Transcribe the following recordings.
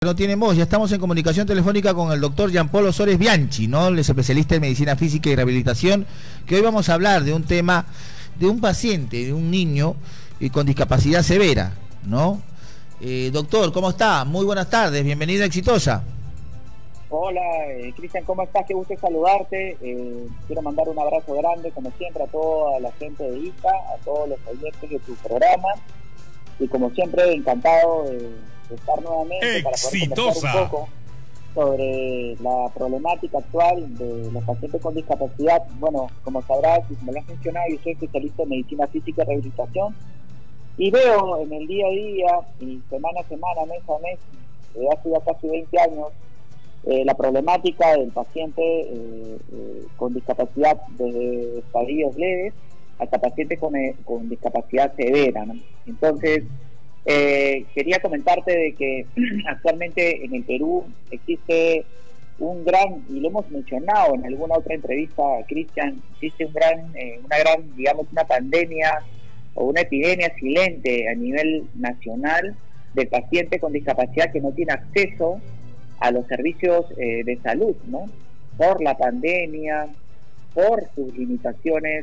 No tienen voz, ya estamos en comunicación telefónica con el doctor Gianpolo Sores Bianchi, ¿no? Él es especialista en medicina física y rehabilitación, que hoy vamos a hablar de un tema, de un paciente, de un niño con discapacidad severa, ¿no? Doctor, ¿cómo está? Muy buenas tardes, bienvenida a Exitosa. Hola, Cristian, ¿cómo estás? Qué gusto saludarte. Quiero mandar un abrazo grande, como siempre, a toda la gente de ICA, a todos los oyentes de tu programa, y como siempre, encantado de estar nuevamente para poder conversar un poco sobre la problemática actual de los pacientes con discapacidad. Bueno, como sabrás y como lo has mencionado, yo soy especialista en medicina física y rehabilitación, y veo en el día a día y semana a semana, mes a mes, desde hace ya casi 20 años, la problemática del paciente con discapacidad, desde estadios leves hasta pacientes con discapacidad severa, ¿no? Entonces, quería comentarte de que actualmente en el Perú existe un gran, y lo hemos mencionado en alguna otra entrevista, Cristian, existe una gran, digamos, una pandemia o una epidemia silente a nivel nacional de pacientes con discapacidad que no tiene acceso a los servicios de salud, ¿no? Por la pandemia, por sus limitaciones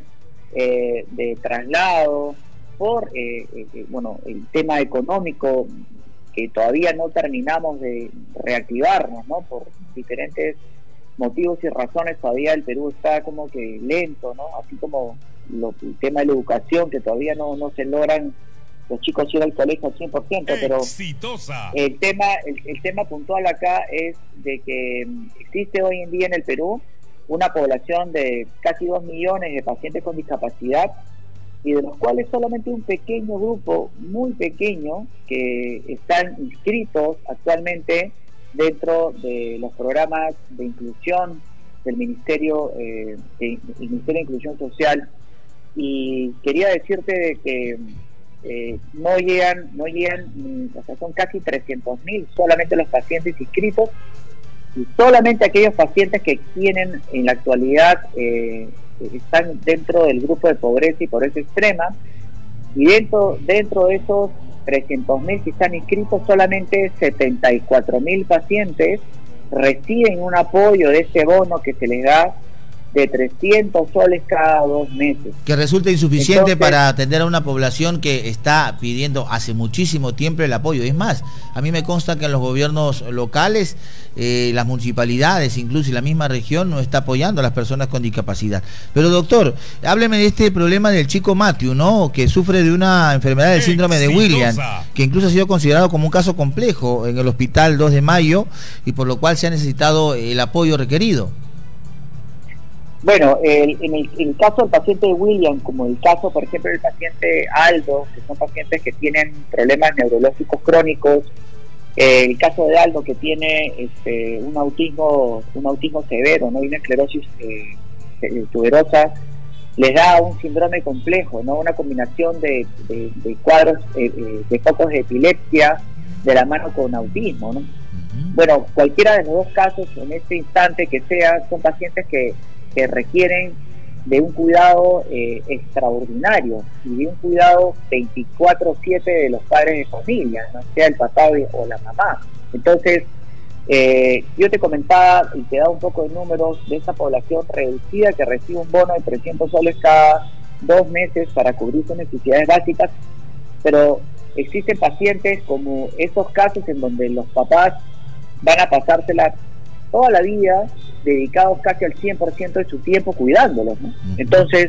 de traslado, por bueno, el tema económico, que todavía no terminamos de reactivarnos, ¿no? Por diferentes motivos y razones todavía el Perú está como que lento, ¿no? Así como el tema de la educación, que todavía no se logran los chicos ir al colegio al 100%, pero Exitosa. el tema puntual acá es de que existe hoy en día en el Perú una población de casi 2 millones de pacientes con discapacidad, y de los cuales solamente un pequeño grupo, muy pequeño, que están inscritos actualmente dentro de los programas de inclusión del Ministerio de Inclusión Social. Y quería decirte de que no llegan, o sea, son casi 300.000 solamente los pacientes inscritos, y solamente aquellos pacientes que tienen en la actualidad están dentro del grupo de pobreza y pobreza extrema, y dentro de esos 300.000 que están inscritos, solamente 74.000 pacientes reciben un apoyo de este bono que se les da de 300 soles cada 2 meses. Que resulta insuficiente. Entonces, para atender a una población que está pidiendo hace muchísimo tiempo el apoyo. Es más, a mí me consta que en los gobiernos locales, las municipalidades, incluso la misma región, no está apoyando a las personas con discapacidad. Pero doctor, hábleme de este problema del chico Matthew, ¿no? Que sufre de una enfermedad del síndrome de Williams, que incluso ha sido considerado como un caso complejo en el hospital 2 de Mayo, y por lo cual se ha necesitado el apoyo requerido. Bueno, en el caso del paciente de William, como el caso, por ejemplo, del paciente Aldo, que son pacientes que tienen problemas neurológicos crónicos, el caso de Aldo, que tiene un autismo severo, ¿no? Y una esclerosis tuberosa, les da un síndrome complejo, ¿no? Una combinación de cuadros, de focos de epilepsia de la mano con autismo, ¿no? Bueno, cualquiera de los dos casos, en este instante que sea, son pacientes que requieren de un cuidado extraordinario, y de un cuidado 24/7 de los padres de familia, ¿no? Sea el papá o la mamá. Entonces, yo te comentaba y te daba un poco de números de esa población reducida que recibe un bono de 300 soles cada 2 meses para cubrir sus necesidades básicas, pero existen pacientes como esos casos en donde los papás van a pasársela toda la vida dedicados casi al 100% de su tiempo cuidándolos, ¿no? Entonces,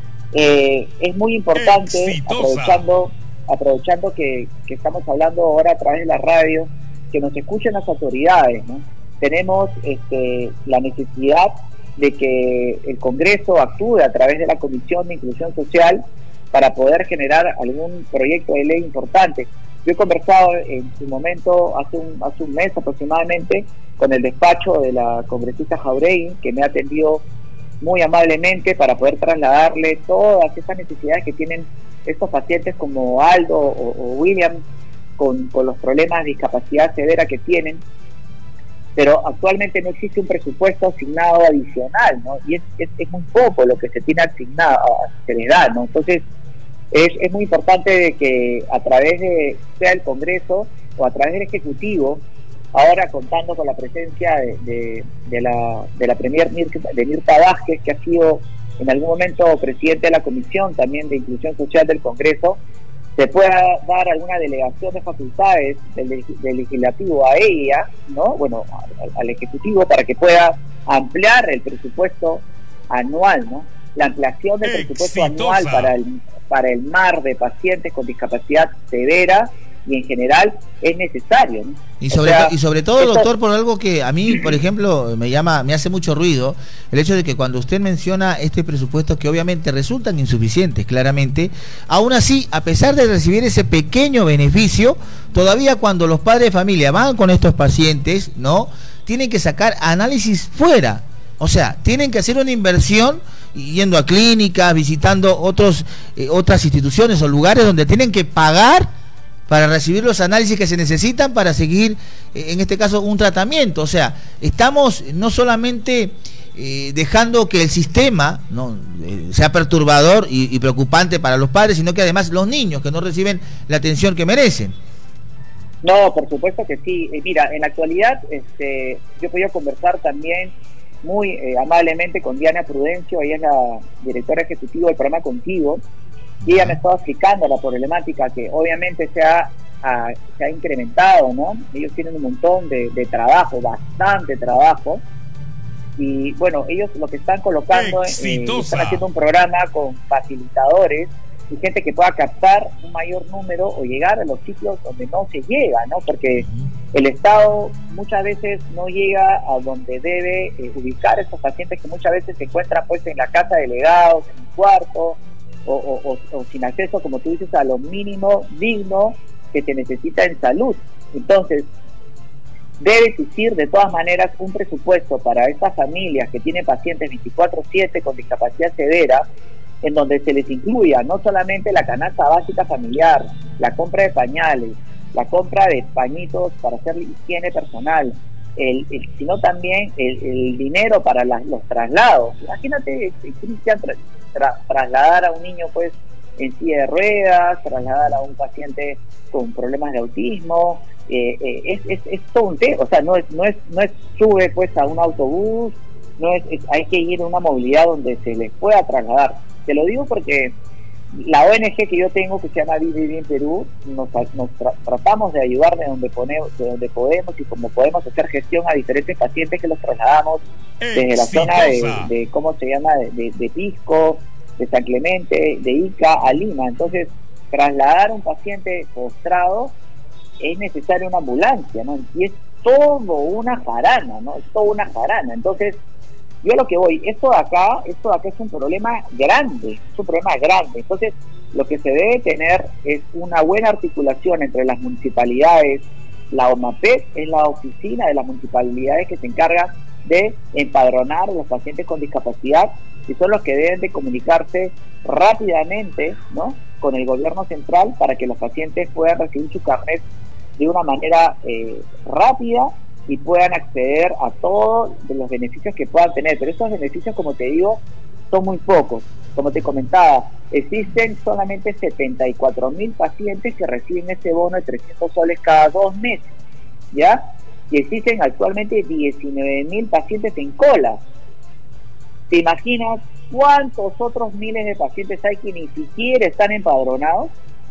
es muy importante, aprovechando que estamos hablando ahora a través de la radio, que nos escuchen las autoridades, ¿no? Tenemos la necesidad de que el Congreso actúe a través de la Comisión de Inclusión Social para poder generar algún proyecto de ley importante. Yo he conversado en su momento, hace un mes aproximadamente, con el despacho de la congresista Jauregui, que me ha atendido muy amablemente para poder trasladarle todas esas necesidades que tienen estos pacientes como Aldo o William, con los problemas de discapacidad severa que tienen. Pero actualmente no existe un presupuesto asignado adicional, ¿no? Y es muy poco lo que se tiene asignado, se les da, ¿no? Entonces, es muy importante de que a través de, sea el Congreso o a través del Ejecutivo, ahora contando con la presencia de la Premier Mirta Vázquez, que ha sido en algún momento presidente de la Comisión también de Inclusión Social del Congreso, se pueda dar alguna delegación de facultades del legislativo a ella, ¿no? Bueno, al Ejecutivo, para que pueda ampliar el presupuesto anual, ¿no? La ampliación del presupuesto anual para el mar de pacientes con discapacidad severa y en general es necesario, ¿no? Y sobre todo, doctor, por algo que a mí, por ejemplo, me hace mucho ruido, el hecho de que cuando usted menciona este presupuesto, que obviamente resultan insuficientes, claramente, aún así, a pesar de recibir ese pequeño beneficio, todavía cuando los padres de familia van con estos pacientes, ¿no?, tienen que sacar análisis fuera. O sea, tienen que hacer una inversión yendo a clínicas, visitando otras instituciones o lugares donde tienen que pagar para recibir los análisis que se necesitan para seguir, en este caso, un tratamiento. O sea, estamos no solamente dejando que el sistema sea perturbador y preocupante para los padres, sino que además los niños que no reciben la atención que merecen. No, por supuesto que sí. Mira, en la actualidad yo he podido conversar también muy amablemente con Diana Prudencio, ella es la directora ejecutiva del programa Contigo, y ella me estaba explicando la problemática que obviamente se ha incrementado, ¿no? Ellos tienen un montón de trabajo, bastante trabajo, y bueno, ellos lo que están colocando, están haciendo un programa con facilitadores y gente que pueda captar un mayor número o llegar a los sitios donde no se llega, ¿no? Porque el Estado muchas veces no llega a donde debe ubicar a estos pacientes que muchas veces se encuentran pues en la casa de delegados, en un cuarto, o sin acceso, como tú dices, a lo mínimo digno que se necesita en salud. Entonces, debe existir de todas maneras un presupuesto para estas familias que tienen pacientes 24/7 con discapacidad severa, en donde se les incluya no solamente la canasta básica familiar, la compra de pañales, la compra de pañitos para hacer higiene personal, sino también el dinero para los traslados. Imagínate, Cristian, trasladar a un niño pues en silla de ruedas, trasladar a un paciente con problemas de autismo, es todo un tema. O sea, no es sube pues a un autobús, hay que ir a una movilidad donde se les pueda trasladar. Te lo digo porque la ONG que yo tengo, que se llama Vive Bien Perú, nos tratamos de ayudar de donde podemos y como podemos hacer gestión a diferentes pacientes que los trasladamos desde la zona de ¿cómo se llama?, de Pisco, de San Clemente, de Ica a Lima. Entonces, trasladar a un paciente postrado es necesaria una ambulancia, ¿no? Y es todo una jarana, ¿no? Es toda una jarana. Entonces, yo a lo que voy, esto de acá es un problema grande, Entonces, lo que se debe tener es una buena articulación entre las municipalidades. La OMAPET es la oficina de las municipalidades que se encarga de empadronar a los pacientes con discapacidad, y son los que deben de comunicarse rápidamente, ¿no?, con el gobierno central para que los pacientes puedan recibir su carnet de una manera rápida y puedan acceder a todos los beneficios que puedan tener. Pero esos beneficios, como te digo, son muy pocos. Como te comentaba, existen solamente 74.000 pacientes que reciben ese bono de 300 soles cada 2 meses, ¿ya? Y existen actualmente 19.000 pacientes en cola. ¿Te imaginas cuántos otros miles de pacientes hay que ni siquiera están empadronados?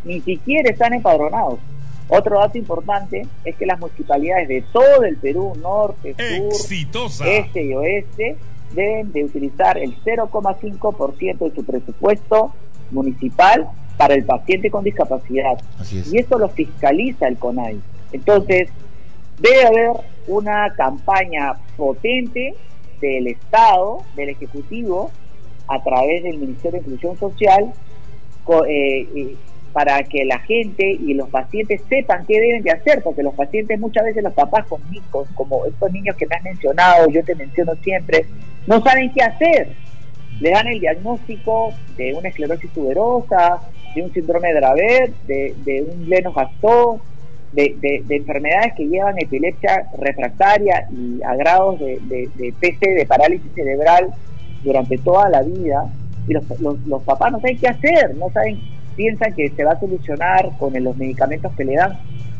Otro dato importante es que las municipalidades de todo el Perú, norte, sur, este y oeste, deben de utilizar el 0,5% de su presupuesto municipal para el paciente con discapacidad. Y esto lo fiscaliza el CONADI. Entonces, debe haber una campaña potente del Estado, del Ejecutivo, a través del Ministerio de Inclusión Social, para que la gente y los pacientes sepan qué deben de hacer, porque los pacientes, muchas veces los papás con hijos, como estos niños que me has mencionado, yo te menciono siempre, no saben qué hacer. Le dan el diagnóstico de una esclerosis tuberosa, de un síndrome de Dravet, de un Lennox-Gastaut, de enfermedades que llevan epilepsia refractaria y a grados de PC, de parálisis cerebral durante toda la vida, y los papás no saben qué hacer, piensan que se va a solucionar con los medicamentos que le dan.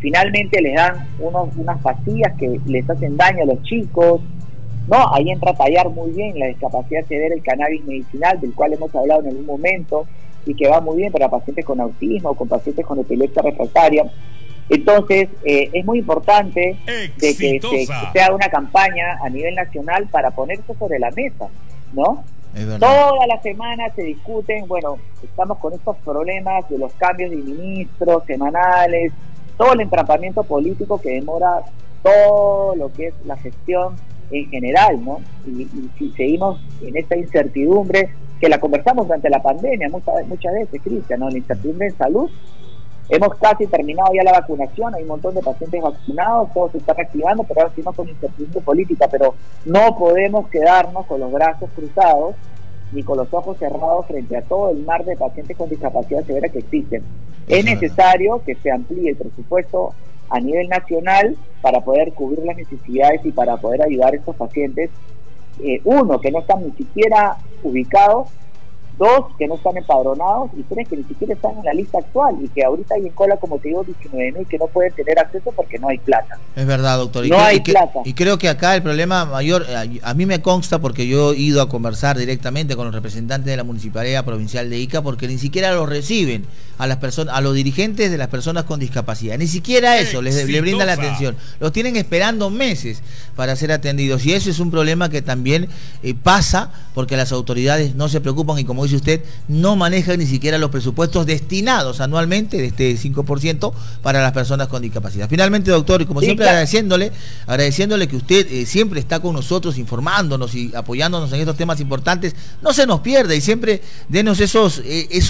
finalmente les dan unas pastillas que les hacen daño a los chicos, ¿no? Ahí entra a tallar muy bien la discapacidad severa, el cannabis medicinal, del cual hemos hablado en algún momento, y que va muy bien para pacientes con autismo, con pacientes con epilepsia refractaria. Entonces, es muy importante de que se haga una campaña a nivel nacional para ponerse sobre la mesa, ¿no? Todas las semanas se discuten, bueno, estamos con estos problemas de los cambios de ministros semanales, todo el entrampamiento político que demora todo lo que es la gestión en general, ¿no? Y si seguimos en esta incertidumbre, que la conversamos durante la pandemia muchas veces, Cristian, ¿no? La incertidumbre en salud. Hemos casi terminado ya la vacunación, hay un montón de pacientes vacunados, todo se está reactivando, pero ahora seguimos con incertidumbre política, pero no podemos quedarnos con los brazos cruzados ni con los ojos cerrados frente a todo el mar de pacientes con discapacidad severa que existen. Es necesario que se amplíe el presupuesto a nivel nacional para poder cubrir las necesidades y para poder ayudar a estos pacientes, uno, que no están ni siquiera ubicados, dos, que no están empadronados, y tres, que ni siquiera están en la lista actual, y que ahorita hay en cola, como te digo, 19.000 que no pueden tener acceso porque no hay plata. Es verdad, doctor. No hay plata. Y creo que acá el problema mayor, a mí me consta, porque yo he ido a conversar directamente con los representantes de la Municipalidad Provincial de Ica, porque ni siquiera los reciben a las personas, a los dirigentes de las personas con discapacidad. Ni siquiera eso le brinda la atención. Los tienen esperando meses para ser atendidos, y eso es un problema que también pasa porque las autoridades no se preocupan y, como dice usted, no manejan ni siquiera los presupuestos destinados anualmente de este 5% para las personas con discapacidad. Finalmente, doctor, y como siempre, claro, agradeciéndole que usted siempre está con nosotros, informándonos y apoyándonos en estos temas importantes. No se nos pierda y siempre denos esos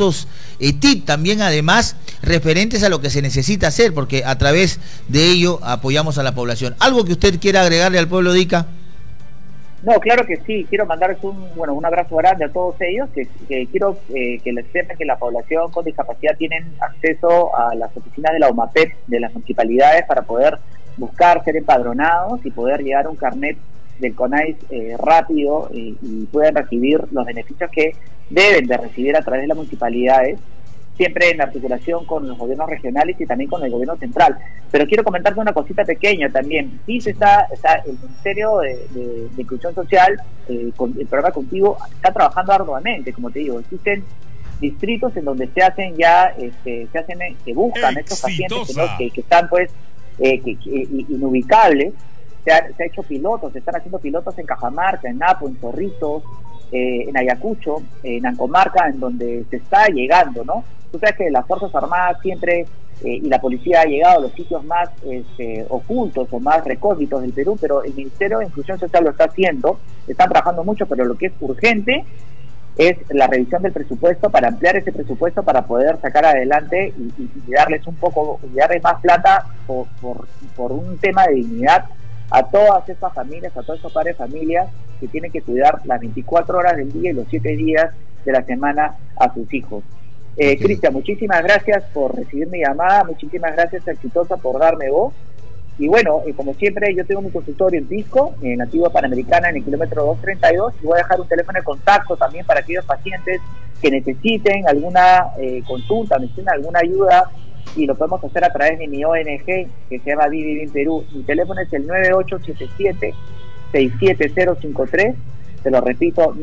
tips también, además, referentes a lo que se necesita hacer, porque a través de ello apoyamos a la población. ¿Algo que usted quiera agregarle al pueblo de Ica? No, claro que sí. Quiero mandarles un abrazo grande a todos ellos, que quiero que les sepan que la población con discapacidad tienen acceso a las oficinas de la OMAPEP de las municipalidades para poder buscar ser empadronados y poder llegar a un carnet del CONAIS rápido, y pueden recibir los beneficios que deben de recibir a través de las municipalidades, siempre en articulación con los gobiernos regionales y también con el gobierno central. Pero quiero comentarte una cosita pequeña también. Sí, está el Ministerio de Inclusión Social, con el programa Contigo, está trabajando arduamente, como te digo. Existen distritos en donde se hacen ya, que buscan estos pacientes que están pues inubicables. Se ha hecho pilotos, se están haciendo pilotos en Cajamarca, en Napo, en Zorritos, en Ayacucho, en Ancomarca, en donde se está llegando, ¿no? Tú sabes que las Fuerzas Armadas siempre y la policía ha llegado a los sitios más ocultos o más recónditos del Perú, pero el Ministerio de Inclusión Social lo está haciendo, están trabajando mucho, pero lo que es urgente es la revisión del presupuesto para ampliar ese presupuesto para poder sacar adelante y darles darles más plata por un tema de dignidad a todas estas familias, a todos estos padres de familias que tienen que cuidar las 24 horas del día y los 7 días de la semana a sus hijos. Cristian, muchísimas gracias por recibir mi llamada, muchísimas gracias, Exitosa, por darme voz. Y bueno, como siempre, yo tengo mi consultorio en Pisco, en la antigua Panamericana, en el kilómetro 232, y voy a dejar un teléfono de contacto también para aquellos pacientes que necesiten alguna consulta, necesiten alguna ayuda, y lo podemos hacer a través de mi ONG, que se llama Vivi en Perú. Mi teléfono es el 9877-67053, te lo repito,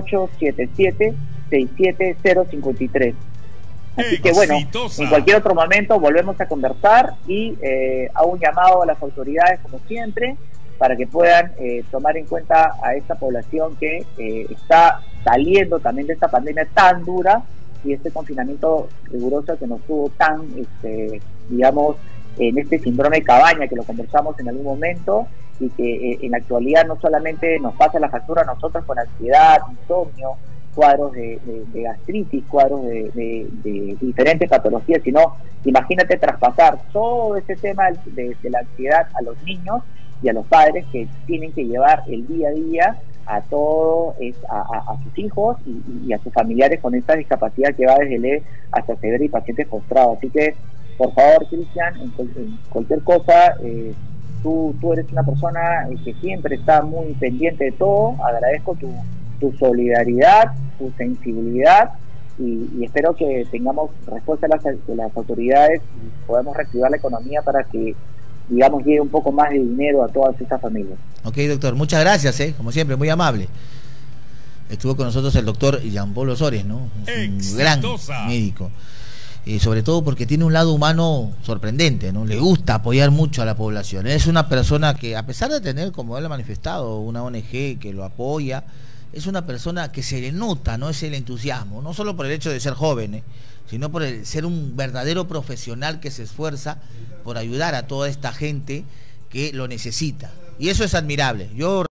9877-67053. Así que bueno, en cualquier otro momento volvemos a conversar y hago un llamado a las autoridades, como siempre, para que puedan tomar en cuenta a esta población que está saliendo también de esta pandemia tan dura y este confinamiento riguroso que nos tuvo tan, digamos, en este síndrome de cabaña, que lo conversamos en algún momento, y que en la actualidad no solamente nos pasa la factura a nosotros con ansiedad, insomnio, cuadros de gastritis, cuadros de diferentes patologías, sino imagínate traspasar todo ese tema de la ansiedad a los niños y a los padres que tienen que llevar el día a día a sus hijos y a sus familiares con esta discapacidad que va desde leve hasta severa y pacientes postrados. Así que, por favor, Cristian, en cualquier cosa, tú eres una persona que siempre está muy pendiente de todo. Agradezco tu solidaridad, tu sensibilidad, y espero que tengamos respuesta de las autoridades y podamos reactivar la economía para que, digamos, llegue un poco más de dinero a todas estas familias. Ok, doctor, muchas gracias, como siempre, muy amable. Estuvo con nosotros el doctor Jean Paul Osores, ¿no? Es un gran médico. Sobre todo porque tiene un lado humano sorprendente, ¿no? Le gusta apoyar mucho a la población. Es una persona que, a pesar de tener, como él ha manifestado, una ONG que lo apoya, es una persona que se le nota, ¿no? Es el entusiasmo, no solo por el hecho de ser joven, sino por el ser un verdadero profesional que se esfuerza por ayudar a toda esta gente que lo necesita. Y eso es admirable. Yo